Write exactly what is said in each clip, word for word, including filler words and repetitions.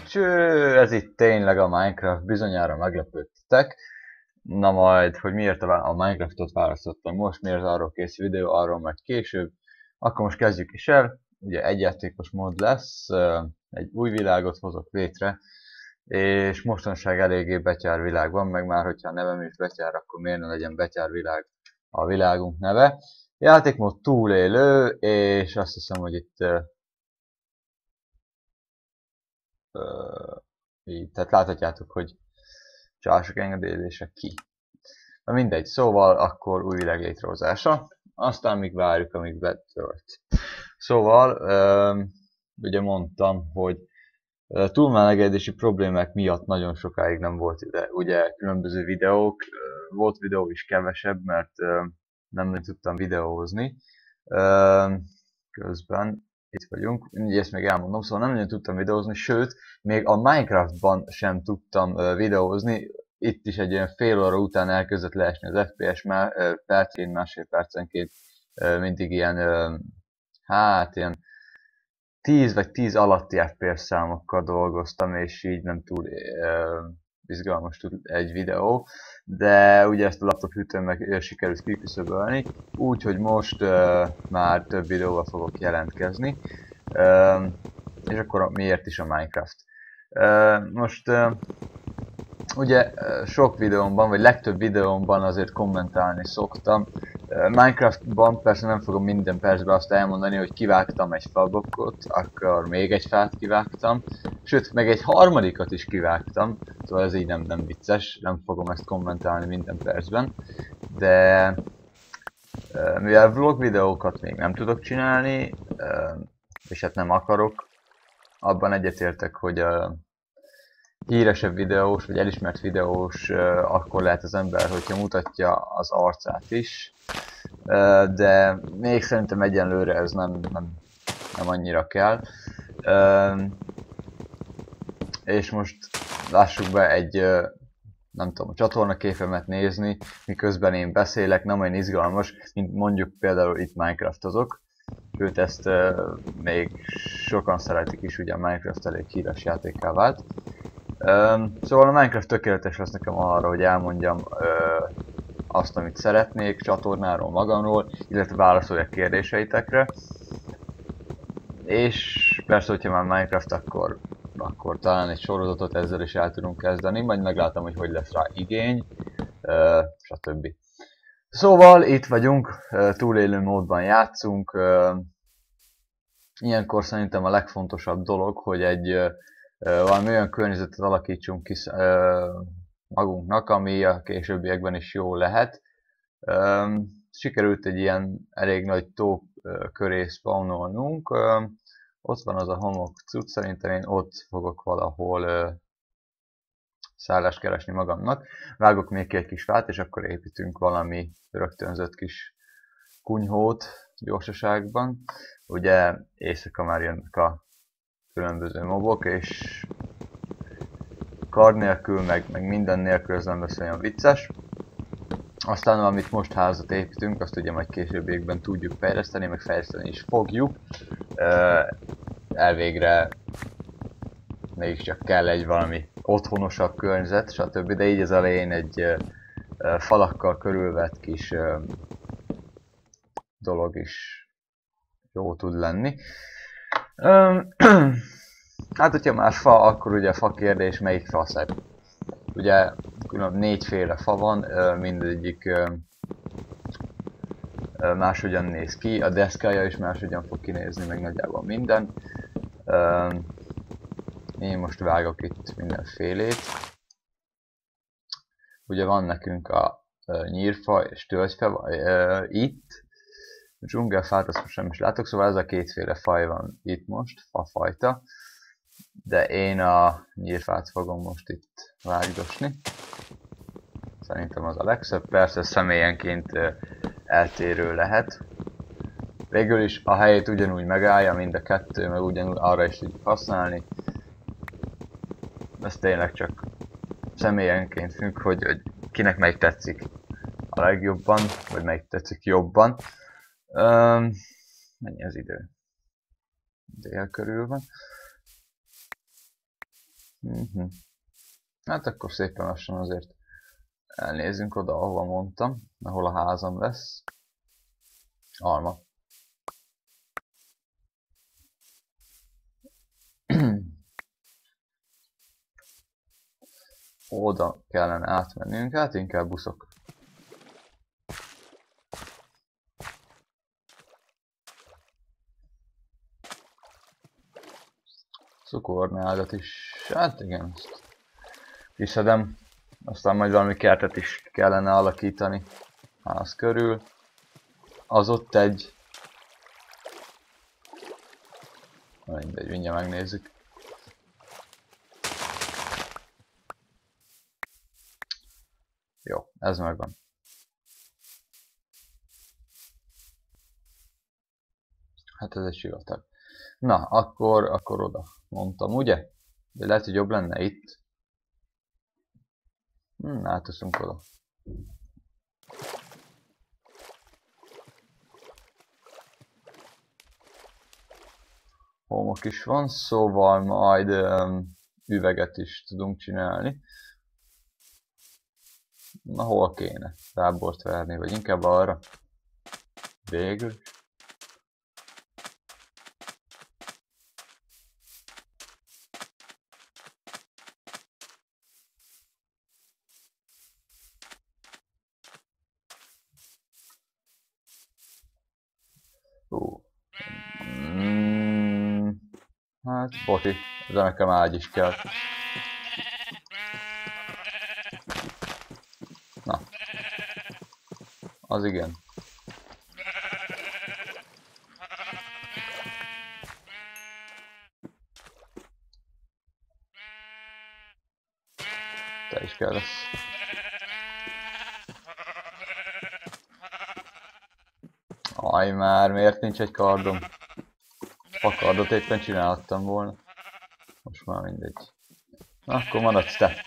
Cső, ez itt tényleg a Minecraft, bizonyára meglepődtetek. Na majd, hogy miért a Minecraftot választottam most, miért arról kész videó, arról majd később. Akkor most kezdjük is el. Ugye egyjátékos mód lesz, egy új világot hozok létre, és mostanság eléggé betyár világ van, meg már hogyha a nevem is betyár, akkor miért ne legyen betyár világ a világunk neve. Játékmód túlélő, és azt hiszem, hogy itt így, tehát láthatjátok, hogy csások engedélyezése ki. Na mindegy, szóval akkor új világ létrehozása, aztán még várjuk, amíg betölt. Szóval, ugye mondtam, hogy túlmelegedési problémák miatt nagyon sokáig nem volt ide, ugye különböző videók, volt videó is kevesebb, mert nem tudtam videózni. Közben itt vagyunk, ugye ezt még elmondom, szóval nem nagyon tudtam videózni, sőt, még a Minecraftban sem tudtam videózni, itt is egy olyan fél óra után elkezdett leesni az ef pé es, percén, másfél percenként mindig ilyen, hát ilyen tíz vagy tíz alatti ef pé es számokkal dolgoztam, és így nem túl izgalmas tud egy videó, de ugye ezt a laptop hűtőn meg sikerült kiküszöbölni, úgyhogy most uh, már több videóval fogok jelentkezni. Uh, és akkor miért is a Minecraft? Uh, most uh, ugye sok videómban, vagy legtöbb videómban azért kommentálni szoktam. Minecraftban persze nem fogom minden percben azt elmondani, hogy kivágtam egy fablokkot, akkor még egy fát kivágtam, sőt, meg egy harmadikat is kivágtam, szóval ez így nem, nem vicces, nem fogom ezt kommentálni minden percben, de mivel vlog videókat még nem tudok csinálni, és hát nem akarok, abban egyetértek, hogy a híresebb videós, vagy elismert videós, uh, akkor lehet az ember, hogyha mutatja az arcát is, uh, de még szerintem egyenlőre ez nem, nem, nem annyira kell. Uh, és most lássuk be egy, uh, nem tudom, a csatornaképemet nézni, miközben én beszélek, nem olyan izgalmas, mint mondjuk például itt Minecraftozok. Sőt, ezt uh, még sokan szeretik is, ugye a Minecraft elég híres játékká vált. Um, szóval a Minecraft tökéletes lesz nekem arra, hogy elmondjam uh, azt, amit szeretnék, csatornáról, magamról, illetve válaszoljak kérdéseitekre. És persze, hogyha már Minecraft, akkor, akkor talán egy sorozatot ezzel is el tudunk kezdeni, majd meglátom, hogy hogy lesz rá igény, uh, stb. Szóval itt vagyunk, uh, túlélő módban játszunk. Uh, ilyenkor szerintem a legfontosabb dolog, hogy egy uh, valami olyan környezetet alakítsunk ki magunknak, ami a későbbiekben is jó lehet. Sikerült egy ilyen elég nagy tó köré spawnolnunk. Ott van az a homok cucc, szerintem én ott fogok valahol szállást keresni magamnak. Vágok még egy kis fát, és akkor építünk valami rögtönzött kis kunyhót gyorsaságban. Ugye éjszaka már jönnek a különböző mobok, és kard nélkül, meg, meg minden nélkül ez nem lesz olyan vicces. Aztán amit most házat építünk, azt ugye majd későbbiekben tudjuk fejleszteni, meg fejleszteni is fogjuk. Elvégre mégiscsak kell egy valami otthonosabb környezet, stb. De így az elején egy falakkal körülvett kis dolog is jó tud lenni. Hát, hogyha már fa, akkor ugye fa kérdés, melyik fa szebb. Ugye külön négyféle fa van, mindegyik máshogyan néz ki, a deszkája is máshogyan fog kinézni, meg nagyjából minden. Én most vágok itt mindenfélét. Ugye van nekünk a nyírfa és tölgyfa itt. A dzsungelfát azt most nem is látok, szóval ez a kétféle faj van itt most, fafajta. De én a nyírfát fogom most itt vágdosni. Szerintem az a legszebb, persze személyenként eltérő lehet. Végül is a helyét ugyanúgy megállja mind a kettő, meg ugyanúgy arra is tudjuk használni. Ez tényleg csak személyenként függ, hogy, hogy kinek melyik tetszik a legjobban, vagy melyik tetszik jobban. Um, mennyi az idő? Dél körül van. Mhm. Hát akkor szépen lassan azért elnézünk oda, ahova mondtam, ahol a házam lesz. Alma. Oda kellene átmennünk, hát inkább buszok. Cukornádat is, hát igen, ezt kiszedem. Aztán majd valami kertet is kellene alakítani ház körül. Az ott egy... Mindegy, mindjárt megnézzük. Jó, ez megvan. Hát ez egy sivatag. Na, akkor, akkor oda mondtam, ugye? De lehet, hogy jobb lenne itt. Hm, áteszünk oda. Homok is van, szóval majd um, üveget is tudunk csinálni. Na, hol kéne tábort verni, vagy inkább arra? Végül. Hú. Mm, hát, poti, de nekem ágy is kell. Na. Az igen. Te is kell lesz. Aj már, miért nincs egy kardom? Fakardot éppen csinálhattam volna. Most már mindegy. Na, akkor maradsz te.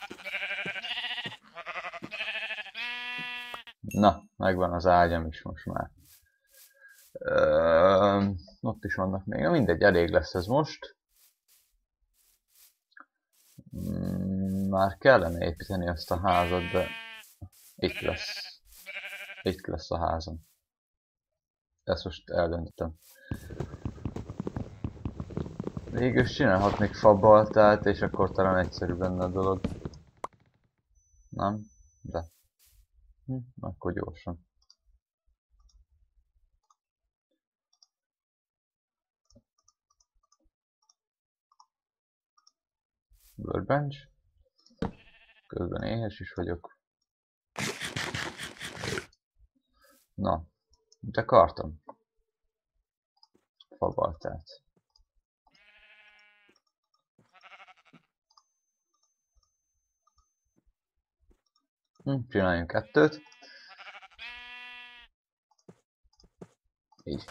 Na, megvan az ágyam is most már. Ö, ott is vannak még. Na, mindegy, elég lesz ez most. Már kellene építeni ezt a házat, de itt lesz. Itt lesz a házam. Ezt most eldöntöttem. Végül csinálhatnék fabaltát, és akkor talán egyszerűbb lenne a dolog. Nem? De. Hm, akkor gyorsan. Workbench. Közben éhes is vagyok. Na, mit akartam? Fabaltát. Hm, csináljunk kettőt. Így.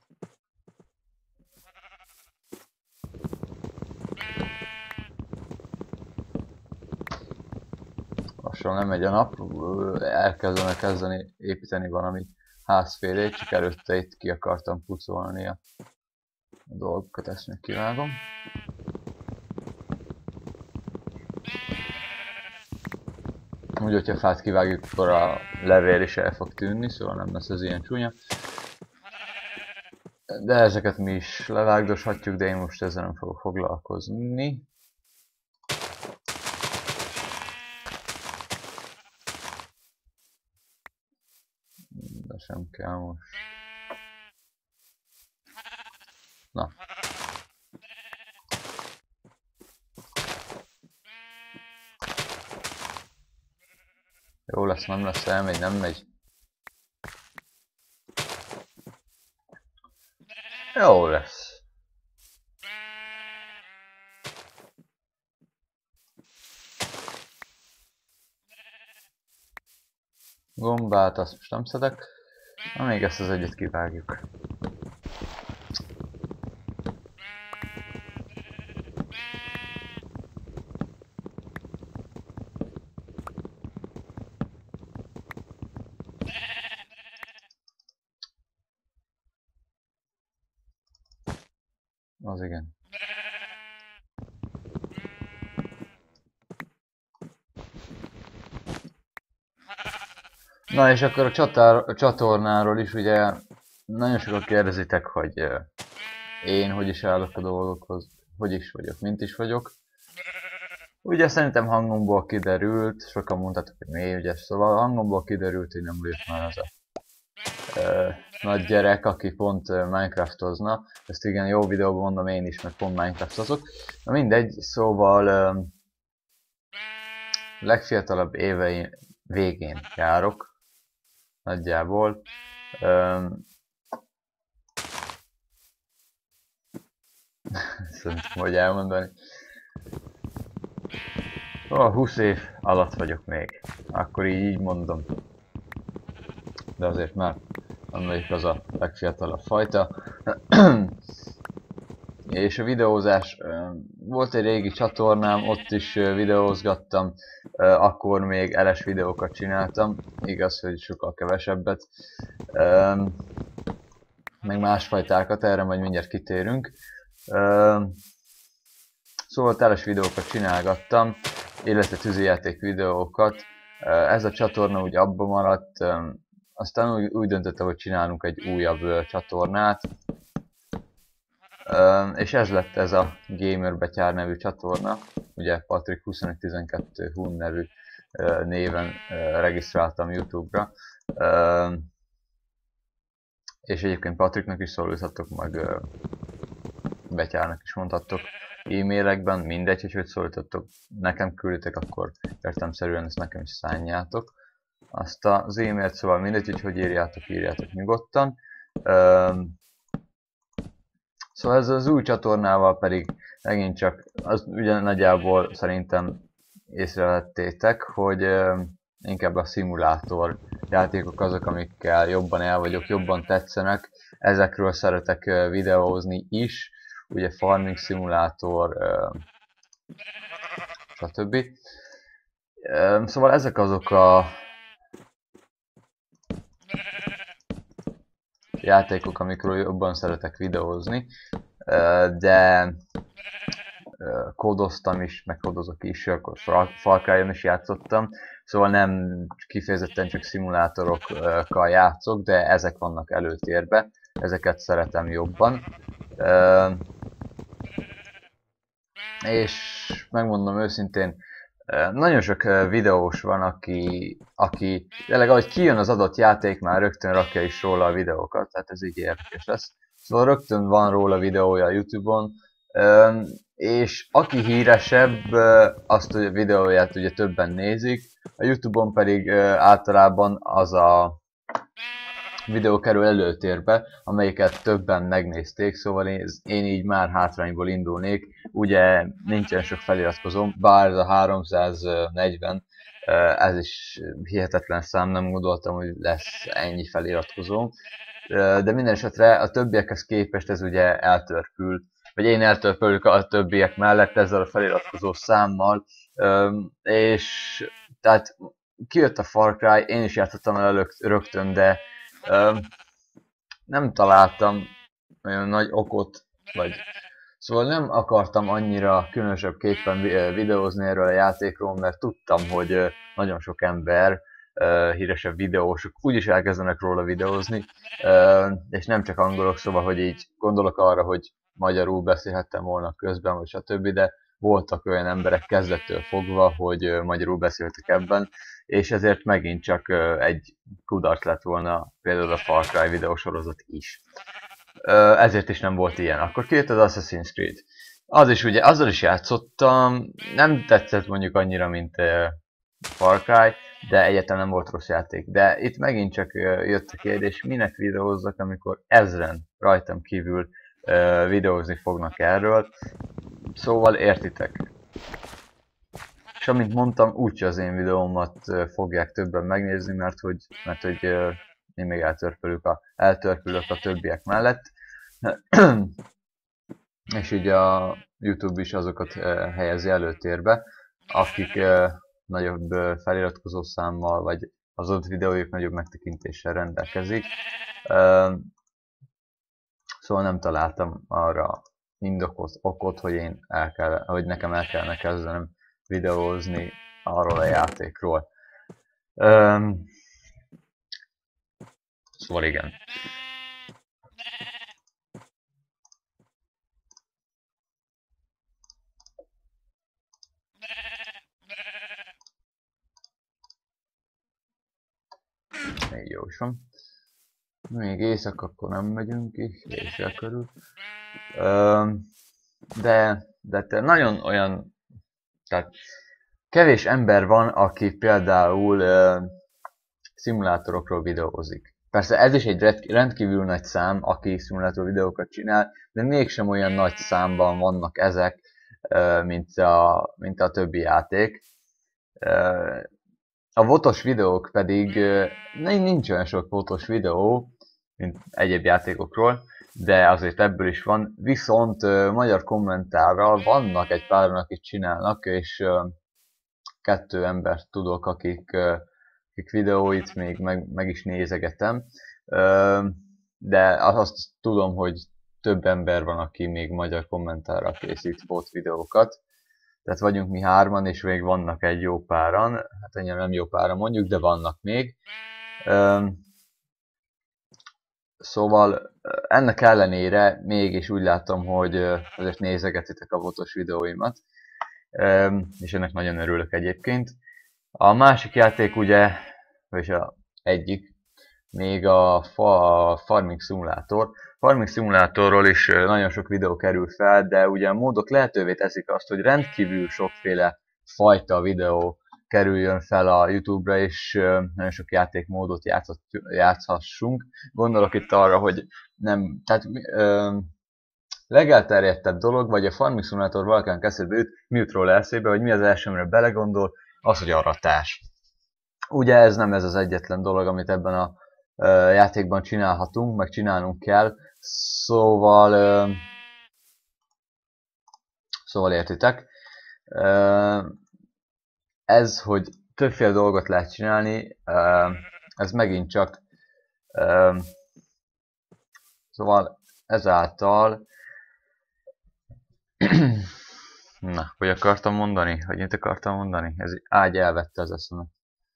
Lassan nem megy a nap, elkezdene kezdeni építeni valami házfélét, csak előtte itt ki akartam pucolni a dolgokat, ezt meg kivágom. Úgy, hogyha fát kivágjuk, akkor a levél is el fog tűnni, szóval nem lesz ez ilyen csúnya. De ezeket mi is levágdoshatjuk, de én most ezzel nem fogok foglalkozni. De sem kell most. Na. Jó lesz, nem lesz, elmegy, nem megy. Jó lesz. Gombát azt most nem szedek. Na, még ezt az egyet kivágjuk. Az igen. Na és akkor a, csatár, a csatornáról is ugye nagyon sokan kérdezitek, hogy uh, én hogy is állok a dolgokhoz, hogy is vagyok, mint is vagyok. Ugye szerintem hangomból kiderült, sokan mondtátok, hogy mély ügyes, szóval hangomból kiderült, hogy nem vagyok már az a uh, nagy gyerek, aki pont uh, Minecraftozna. Ezt igen, jó videóban mondom én is, mert pont Minecraftozok. Na mindegy, szóval uh, legfiatalabb éveim végén járok. Nagyjából. Um, Szerintem, hogy elmondani. Oh, húsz év alatt vagyok még. Akkor így, így mondom. De azért már nem vagyok az a legfiatalabb fajta. És a videózás, volt egy régi csatornám, ott is videózgattam, akkor még eles videókat csináltam, igaz, hogy sokkal kevesebbet, meg másfajtákat, erre majd mindjárt kitérünk. Szóval eles videókat csinálgattam, illetve tűzijáték videókat, ez a csatorna úgy abba maradt, aztán úgy, úgy döntöttem, hogy csinálunk egy újabb csatornát, Uh, és ez lett ez a Gamer Betyár nevű csatorna, ugye Patrik huszonöt tizenkettő Hun nevű uh, néven uh, regisztráltam YouTube-ra, uh, és egyébként Patriknak is szólíthatok, meg uh, Betyárnak is mondhattok e-mailekben, mindegy, hogy hogy szólítottok, nekem külditek, akkor értelemszerűen ezt nekem is szánjátok azt az e-mailt, szóval mindegy, hogy hogy írjátok, írjátok nyugodtan. Uh, Szóval ez az új csatornával pedig megint csak, az ugye nagyjából szerintem észrevettétek, hogy uh, inkább a szimulátor játékok azok, amikkel jobban el vagyok, jobban tetszenek. Ezekről szeretek uh, videózni is, ugye Farming Simulator, uh, stb. Uh, szóval ezek azok a játékok, amikről jobban szeretek videózni, de kódoztam is, meg kódozok is, akkor Far Cry-on is játszottam, szóval nem kifejezetten csak szimulátorokkal játszok, de ezek vannak előtérbe, ezeket szeretem jobban. És megmondom őszintén, nagyon sok videós van, aki, aki tényleg ahogy kijön az adott játék, már rögtön rakja is róla a videókat, tehát ez így érdekes lesz. Szóval rögtön van róla videója a YouTube-on, és aki híresebb, azt a videóját ugye többen nézik, a YouTube-on pedig általában az a videó kerül előtérbe, amelyiket többen megnézték, szóval én, én így már hátrányból indulnék, ugye nincsen sok feliratkozóm, bár ez a háromszáznegyven, ez is hihetetlen szám, nem gondoltam, hogy lesz ennyi feliratkozóm, de minden esetre a többiekhez képest ez ugye eltörpül, vagy én eltörpülök a többiek mellett ezzel a feliratkozó számmal, és tehát kijött a Far Cry, én is játszottam el rögtön, de Uh, nem találtam olyan nagy okot, vagy szóval nem akartam annyira különösebképpen videózni erről a játékról, mert tudtam, hogy nagyon sok ember, uh, híresebb videósok úgyis elkezdenek róla videózni, uh, és nem csak angolok, szóval, hogy így gondolok arra, hogy magyarul beszélhettem volna közben, vagy stb., de voltak olyan emberek kezdettől fogva, hogy magyarul beszéltek ebben, és ezért megint csak egy kudarc lett volna például a Far Cry videósorozat is. Ezért is nem volt ilyen. Akkor kijött az Assassin's Creed. Az is ugye, azzal is játszottam, nem tetszett mondjuk annyira, mint Far Cry, de egyáltalán nem volt rossz játék. De itt megint csak jött a kérdés, minek videózzak, amikor ezren rajtam kívül videózni fognak erről. Szóval értitek. És amint mondtam, úgyse az én videómat fogják többen megnézni, mert hogy, mert hogy én még eltörpülök a, eltörpülök a többiek mellett. És ugye a YouTube is azokat helyezi előtérbe, akik nagyobb feliratkozó számmal, vagy az ott videójuk nagyobb megtekintéssel rendelkezik. Szóval nem találtam arra indokot, okot, hogy, én el kell, hogy nekem el kellene kezdenem videózni arról a játékról. Um, Szóval igen. Még jó is van. Még éjszak, akkor nem megyünk ki, éjszak körül. De, de nagyon olyan, tehát kevés ember van, aki például szimulátorokról videózik. Persze ez is egy rendkívül nagy szám, aki szimulátor videókat csinál, de mégsem olyan nagy számban vannak ezek, mint a, mint a többi játék. A votos videók pedig, nincs olyan sok votos videó, mint egyéb játékokról, de azért ebből is van. Viszont magyar kommentárral vannak egy páran, akik csinálnak, és kettő embert tudok, akik, akik videóit még meg, meg is nézegetem. De azt tudom, hogy több ember van, aki még magyar kommentárral készít bot videókat. Tehát vagyunk mi hárman, és még vannak egy jó páran. Hát ennyire nem jó páran mondjuk, de vannak még. Szóval ennek ellenére mégis úgy látom, hogy azért nézegetitek a votos videóimat. És ennek nagyon örülök egyébként. A másik játék ugye, vagy a egyik, még a, fa, a Farming Simulator. Farming Simulatorról is nagyon sok videó kerül fel, de ugye a módok lehetővé teszik azt, hogy rendkívül sokféle fajta videó kerüljön fel a YouTube-ra, és nagyon sok játékmódot játszhassunk. Gondolok itt arra, hogy nem, tehát ö, legelterjedtebb dolog, vagy a Farming Simulator valakinek eszébe jut, mi jut róla eszébe, hogy mi az első, amire belegondol, az, hogy aratás. Ugye ez nem ez az egyetlen dolog, amit ebben a ö, játékban csinálhatunk, meg csinálnunk kell, szóval ö, szóval értitek. Ö, ez, hogy többféle dolgot lehet csinálni, ö, ez megint csak ö, szóval ezáltal na, hogy akartam mondani? Hogy mit akartam mondani? Ez egy ágy elvette az eszemet.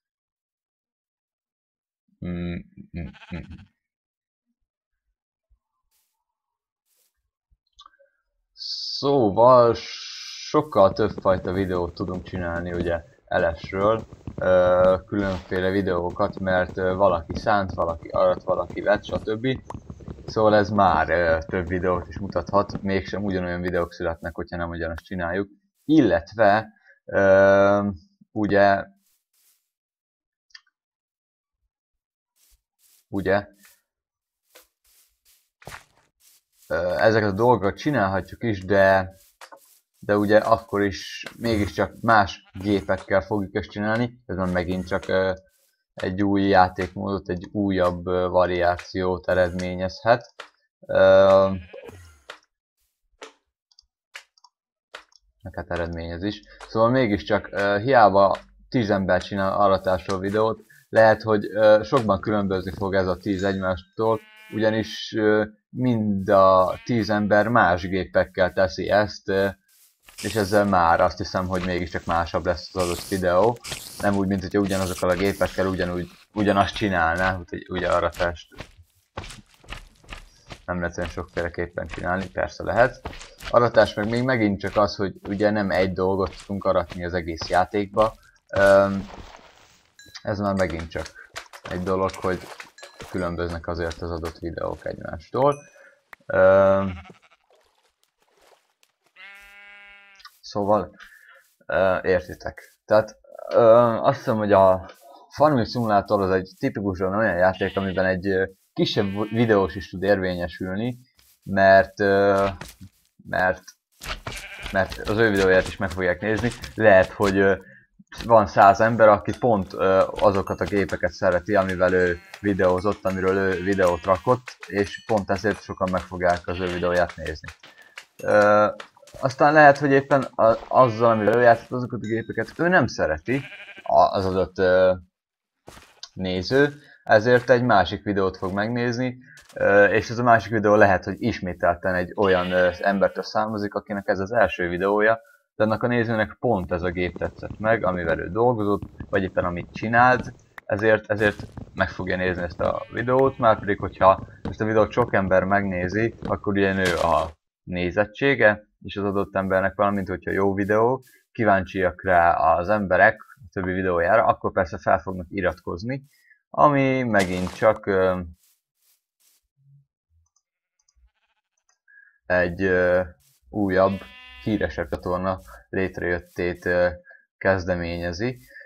Mm, mm, mm. Szóval sokkal több fajta videót tudunk csinálni ugye elesről, különféle videókat, mert valaki szánt, valaki arat, valaki vett, stb. Szóval ez már több videót is mutathat, mégsem ugyanolyan videók születnek, hogyha nem ugyanazt csináljuk. Illetve ugye ugye ezeket a dolgokat csinálhatjuk is, de de ugye akkor is mégiscsak más gépekkel fogjuk ezt csinálni, ez már megint csak egy új játékmódot, egy újabb variációt eredményezhet. Hát eredményez is. Szóval mégiscsak hiába tíz ember csinál aratásról videót, lehet, hogy sokban különbözni fog ez a tíz egymástól, ugyanis mind a tíz ember más gépekkel teszi ezt, és ezzel már azt hiszem, hogy mégiscsak másabb lesz az adott videó. Nem úgy, mint hogyha ugyanazokkal a gépekkel ugyanúgy, ugyanazt csinálná, hogy ugye aratást nem lehet olyan sokféleképpen csinálni, persze lehet. Aratás meg még megint csak az, hogy ugye nem egy dolgot tudunk aratni az egész játékba. Ez már megint csak egy dolog, hogy különböznek azért az adott videók egymástól. Szóval értitek. Tehát azt hiszem, hogy a Farming Simulator az egy tipikusan olyan játék, amiben egy kisebb videós is tud érvényesülni, mert, mert, mert az ő videóját is meg fogják nézni. Lehet, hogy van száz ember, aki pont azokat a gépeket szereti, amivel ő videózott, amiről ő videót rakott, és pont ezért sokan meg fogják az ő videóját nézni. Aztán lehet, hogy éppen azzal, amivel ő játszott azokat a gépeket, ő nem szereti az adott néző, ezért egy másik videót fog megnézni, és ez a másik videó lehet, hogy ismételten egy olyan embertől származik, akinek ez az első videója, de annak a nézőnek pont ez a gép tetszett meg, amivel ő dolgozott, vagy éppen amit csinált, ezért, ezért meg fogja nézni ezt a videót, már pedig hogyha ezt a videót sok ember megnézi, akkor ugye nő a nézettsége, és az adott embernek valamint, hogyha jó videó, kíváncsiak rá az emberek a többi videójára, akkor persze fel fognak iratkozni, ami megint csak ö, egy ö, újabb, híresebb csatorna létrejöttét ö, kezdeményezi.